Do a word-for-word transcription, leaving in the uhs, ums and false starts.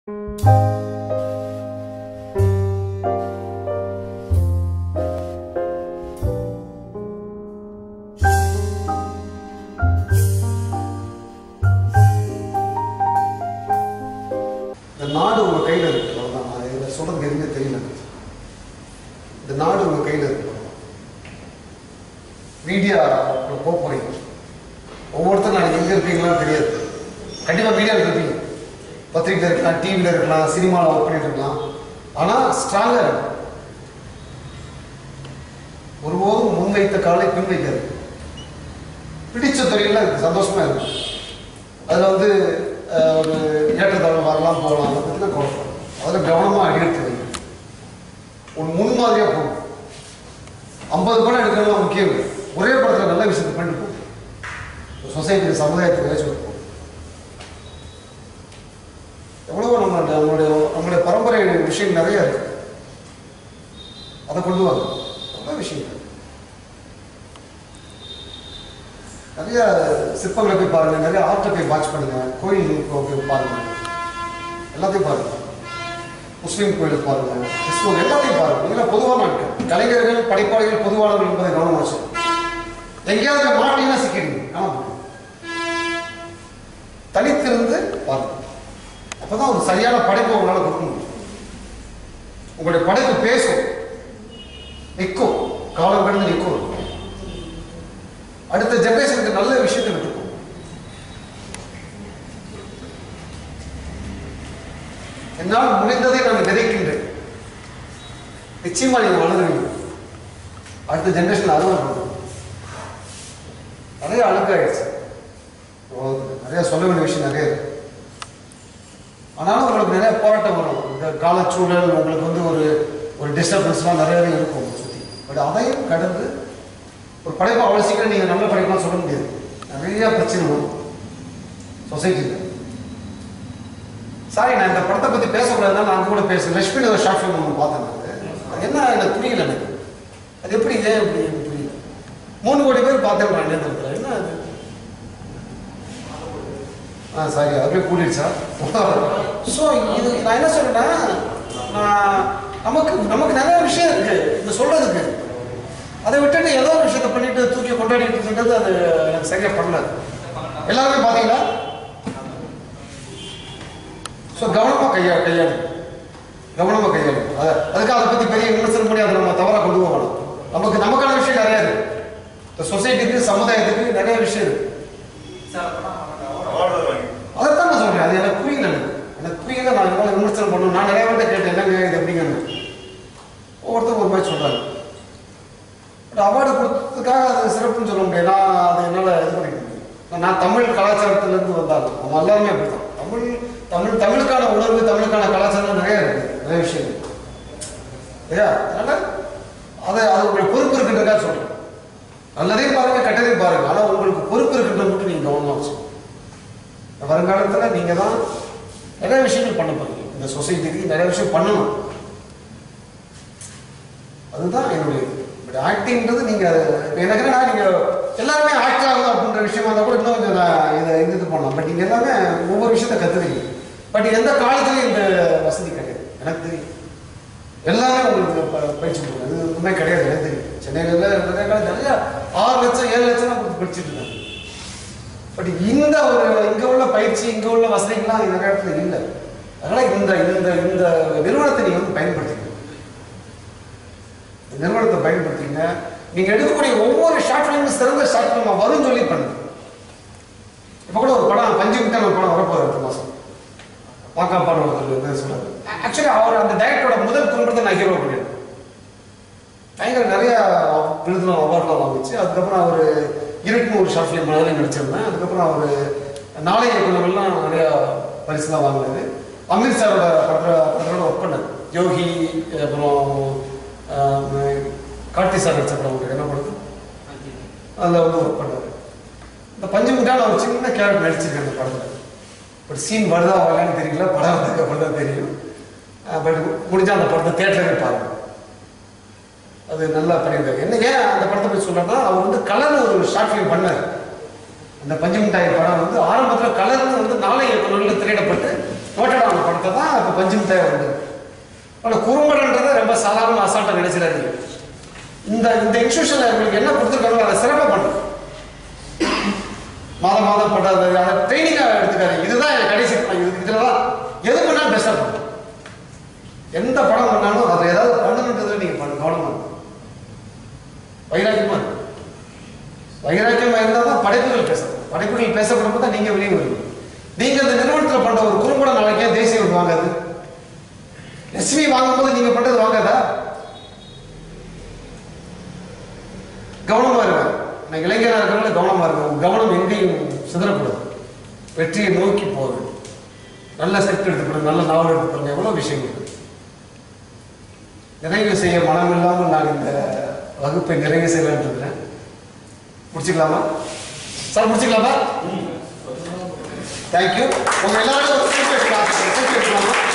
நாடு உங்க கையில் இருக்கு. அவ்வளவுதான். இதை சொல்றதுக்கு எதுவுமே தெரியல. இந்த நாடு உங்க கையில் இருக்கு. மீடியா போக போறீங்க. ஒவ்வொருத்தரும் நாளைக்கு எங்க இருப்பீங்களான்னு தெரியாது. கண்டிப்பா மீடியாவில் இருப்பீங்க. பத்திரிகையில் இருக்கலாம், டிவியில் இருக்கலாம், சினிமாவில் ஒர்க் பண்ணிட்டு இருக்கலாம். ஆனா ஸ்ட்ராங்கா இருக்கும். ஒருபோதும் முன்வைத்த காலை பின் வைக்காது. பிடிச்ச தொழில சந்தோஷமா இருக்கும். அதுல வந்து ஒரு ஏற்றத்தாழ்வு வரலாம் போகலாம். அதை பற்றி தான் குழப்பம். அதில் கவனமாக எடுக்கிறது ஒரு முன்மாதிரியாக போகும். ஐம்பது படம் எடுக்கிறதுலாம் முக்கியம் இல்லை. ஒரே படத்தில் நல்ல விஷயத்தை பண்ணிட்டு போகும். சொசைட்டி சமுதாயத்துக்கு ஏதாச்சும் போகும். எவ்வளவோ நம்ம நம்மளுடைய நம்மளுடைய பரம்பரை விஷயம் நிறைய இருக்கு. அதை கொண்டு வாங்க. நல்ல விஷயம். நிறைய சிற்பங்களை போய் பாருங்க, நிறைய ஆர்ட்டை போய் வாட்ச் பண்ணுங்க, கோயில் போய் பாருங்க, எல்லாத்தையும் பாருங்க. முஸ்லீம் கோயிலுக்கு பாருங்க, கிறிஸ்துவ எல்லாத்தையும் பாருங்க. நீங்களா பொதுவான நாட்கள் கலைஞர்கள் படைப்பாளிகள் பொதுவானவர்கள் என்பதை கவனமாச்சு. எங்கேயாவது மாட்டீங்கன்னா சிக்கிடுங்க. ஆமா, தனித்திருந்து பாருங்க. அப்பதான் ஒரு சரியான படைப்பு உங்களால கொடுக்க முடியும். உங்களுடைய படைப்பு பேசும், நிற்கும், காலம் கடந்து நிற்கும். அடுத்த ஜெனரேஷனுக்கு நல்ல விஷயத்தை விட்டுக்கும். என்னால் முடிந்ததை நான் விதைக்கின்றேன். நிச்சயமா நீங்க வளருவீங்க. அடுத்த ஜெனரேஷன் அதுவும் நிறைய அழுக்காயிடுச்சு. நிறைய சொல்ல வேண்டிய விஷயம் நிறைய இருக்கு. ஆனாலும் உங்களுக்கு நிறைய போராட்டம் வரும். இந்த காலச்சூழல் உங்களுக்கு வந்து ஒரு ஒரு டிஸ்டர்பன்ஸ்லாம் நிறையவே இருக்கும் சுற்றி. பட் அதையும் கடந்து ஒரு படைப்பு அவ்வளோ சீக்கிரம் நீங்கள் நல்ல படைப்பெலாம் சொல்ல முடியாது. நிறைய பிரச்சனை வரும் சொசைட்டியில். சாரி, நான் இந்த படத்தை பற்றி பேசக்கூடாதுன்னா நான் அங்கே கூட பேசுகிறேன். லட்சுமி ஒரு ஷார்ட் ஃபிலிம் ஒன்று பார்த்தேன். அது என்ன எனக்கு புரியல. எனக்கு அது எப்படி இதே எப்படி எனக்கு புரியல. மூணு கோடி பேர் பார்த்தேன் இணையதளத்தில். என்ன அது? ஆ சாரி, அப்படியே கூடிடுச்சா? ஸோ இது நான் என்ன சொல்றேன்னா, நான் நமக்கு நமக்கு நிறைய விஷயம் இருக்கு இந்த சொல்றதுக்கு. அதை விட்டுட்டு ஏதோ ஒரு விஷயத்தை பண்ணிட்டு தூக்கி கொண்டாடிட்டு இருந்தது அது எனக்கு சரியா பண்ணல. எல்லாருமே பாத்தீங்களா? ஸோ கவனமா கையா கையாளு கவனமா கையாளு அதுக்கு அதை பத்தி பெரிய விமர்சனம் பண்ணி அதை நம்ம தவறா கொண்டு போகணும். நமக்கு நமக்கான விஷயம் நிறைய இருக்கு. இந்த சொசைட்டிக்கு சமுதாயத்துக்கு நிறைய விஷயம் இருக்கு. அதைத்தான் நான் சொல்றேன். அது எனக்கு புரியல. எனக்கு புரியல. நான் எவ்வளவு விமர்சனம் பண்ணணும். நான் நிறைய பேர்ட்ட கேட்டேன், என்னங்க இது எப்படிங்கன்னு. ஒவ்வொருத்தரும் ஒரு மாதிரி சொல்றாங்க. அவார்டு கொடுத்ததுக்காக அது சிறப்புன்னு சொல்ல முடியாது. நான் அது என்னால் இது பண்ணிக்க முடியும். நான் தமிழ் கலாச்சாரத்திலேருந்து வந்தாலும் நம்ம எல்லாருமே அப்படித்தான். தமிழ் தமிழ் தமிழுக்கான உணர்வு, தமிழுக்கான கலாச்சாரம் நிறைய இருக்கு, நிறைய விஷயம் இல்லையா? அதனால அதை அது உங்களுக்கு பொறுப்பு இருக்குன்றதுக்காக சொல்றேன். நல்லதையும் பாருங்க, கெட்டதையும் பாருங்க. ஆனால் உங்களுக்கு பொறுப்பு இருக்குன்றது மட்டும் நீங்க கவனமா வச்சு. வருங்காலத்தில் நீங்க தான் நிறைய விஷயங்கள் பண்ண போறீங்க. இந்த சொசைட்டிக்கு நிறைய விஷயம் பண்ணணும். அதுதான் என்னுடைய பட் ஆக்டிங்கிறது நீங்க எனக்கு நான் நீங்க எல்லாருமே ஆக்ட் ஆகும் அப்படின்ற விஷயமா இருந்தால் கூட இன்னும் கொஞ்சம் நான் இதை இது பண்ணலாம். பட் நீங்க எல்லாமே ஒவ்வொரு விஷயத்த கத்துறீங்க. பட் எந்த காலத்துலையும் இந்த வசதி கிடையாது. எனக்கு தெரியும். எல்லாமே உங்களுக்கு பயிற்சி கொடுக்குறது இது ஒன்றுமே கிடையாது. எனக்கு தெரியும். சென்னையில் நிறைய காலம் நிறைய ஆறு லட்சம் ஏழு லட்சம் தான் கொடுத்து படிச்சுட்டு இருக்காங்க. பட் இந்த ஒரு இங்க உள்ள பயிற்சி, இங்க உள்ள வசதிகள்லாம் நிறைய இடத்துல இல்லை. அதனால இந்த இந்த இந்த நிறுவனத்தை நீங்க வந்து பயன்படுத்திக்கணும். நிறுவனத்தை பயன்படுத்திங்க. நீங்க எடுக்கக்கூடிய ஒவ்வொரு ஷார்ட் ஃபிலிமும் சிறந்த ஷார்ட் ஃபிலிமா வரும் சொல்லி பண்ணுங்க. இப்ப கூட ஒரு படம் பஞ்சமுட்டான ஒரு படம் வரப்போகுது அடுத்த மாசம். பாக்கா பாடம் சொன்னாரு. ஆக்சுவலி அவர் அந்த டைரக்டரோட முதல் குடும்பத்தை நான் ஹீரோ பண்ணிடுறேன். பயங்கர நிறைய விருதுலாம் அவார்ட்லாம் வாங்கிச்சு. அதுக்கப்புறம் அவர் இருட்டுன்னு ஒரு ஷார்ட் ஃபிலிம் அதில் நடிச்சிருந்தேன். அதுக்கப்புறம் அவர் நாளை இயக்குநர்கள்லாம் நிறைய பரிசுலாம் வாங்கினாரு. அமீர் சாரோட படத்தோட படத்தோட ஒர்க் பண்ணார். யோகி, அப்புறம் கார்த்தி சார் நடிச்ச படம் என்ன படுது அதில் வந்து ஒர்க் பண்ணார். இந்த பஞ்சமுட்டான ஒரு சின்ன கேரக்டர் நடிச்சிருக்கேன் அந்த படத்தில். பட் சீன் வருதா வரலான்னு தெரியல. படம் வந்ததுக்கு அப்புறம் தான் தெரியும். பட் முடிஞ்சால் அந்த படத்தை தேட்டரில் பாருங்க. அது நல்லா பண்ணியிருக்காரு. என்ன ஏன் அந்த படத்தை போய் சொல்றேன்னா, அவர் வந்து கலர் ஒரு ஷார்ட் ஃபிலிம் பண்ணார். அந்த பஞ்சமுட்டாய் படம் வந்து ஆரம்பத்தில் கலர்னு வந்து நாளை இயக்குநர்கள் திரையிடப்பட்டு நோட்டடான படத்தை தான் கொஞ்சம் தேவை உண்டு. ஆனால் குறும்படன்றது ரொம்ப சாதாரண அசால்ட்டாக நினைச்சிடாதீங்க. இந்த இந்த இன்ஸ்டியூஷனில் உங்களுக்கு என்ன கொடுத்துருக்காங்களோ அதை சிறப்பாக பண்ணுறோம். மாதம் மாதம் பண்ணுறது அதை ட்ரைனிங்காக எடுத்துக்காதீங்க. இதுதான் எனக்கு கடைசி படம், இது இதில் தான் எது பண்ணாலும் பெஸ்ட்டாக பண்ணும். எந்த படம் பண்ணாலும் அதை ஏதாவது பண்ணணுன்றதை நீங்கள் பண்ண கவனம் வைராக்கியமாக இருக்கும். வைராக்கியமாக இருந்தால் தான் படைப்புகள் பேசணும். படைப்புகள் பேசப்படும் தான் நீங்கள் வெளியே வருவீங்க. நீங்கள் அந்த நிறுவனத்தில் பண்ணுற ஒரு குறும்படம் நாளைக்கே தேசிய விருது வாங்காது. எஸ்வி வாங்கும்போது நீங்கள் பண்ணுறது வாங்காதா? கவனமாக இருங்க. நான் இளைஞராக இருக்கிறவங்கள கவனமாக இருக்கும். கவனம் எங்கேயும் சிதறக்கூடாது. வெற்றியை நோக்கி போகுது. நல்ல செட் எடுத்துக்கணும், நல்ல நாவல் எடுத்துக்கணும், எவ்வளோ விஷயங்கள் இருக்கு. நிறைவு செய்ய மனம் இல்லாமல் நான் இந்த வகுப்பை நிறைவு செய்யலான்னு இருக்கிறேன். முடிச்சுக்கலாமா சார்? முடிச்சுக்கலாமா? தேங்க்யூ. உங்க எல்லாரும்